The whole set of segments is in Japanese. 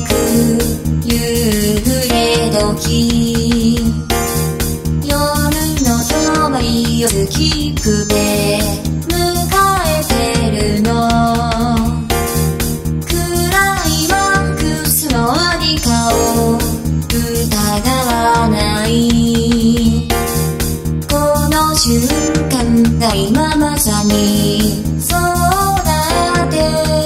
く夕暮れ時、夜のそばに夜きくべ迎えてるの。暗いワンクスの何かを疑わない。この瞬間が今まさにそうだって。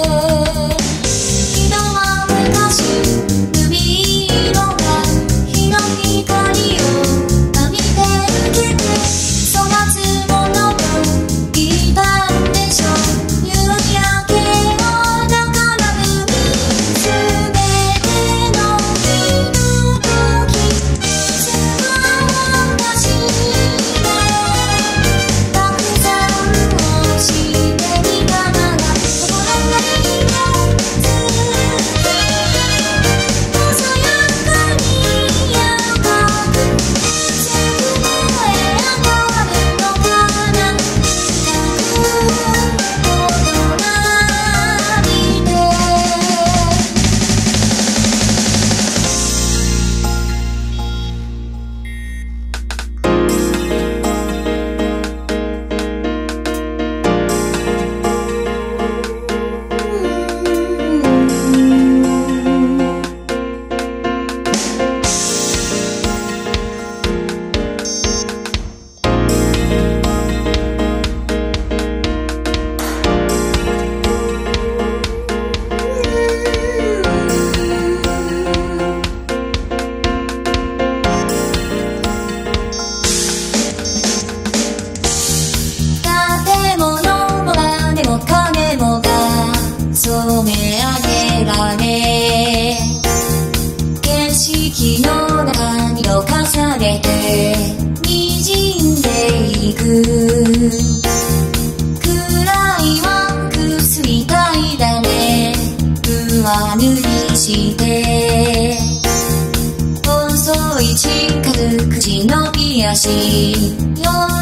人は昔海色が日の光を浴びて受けて育つものと言ったんでしょう。夕焼けを眺むすべてのひととき、すが私だよ。たくさんをしてみたなら心がいいよ。ずっと細やかに柔らかくすぐ燃え上がるのかな。抱くほどないで。建物も屋根も影もが染め上げられ、景色の中にを重ねて滲んでいく。暗いワンクスみたいだね。上塗りして遅い近づく忍び足。